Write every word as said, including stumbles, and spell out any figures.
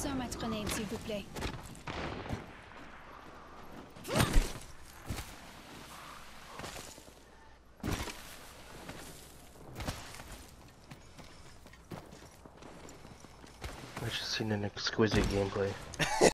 sur ma grenade, s'il vous plaît. I've just seen an exquisite gameplay.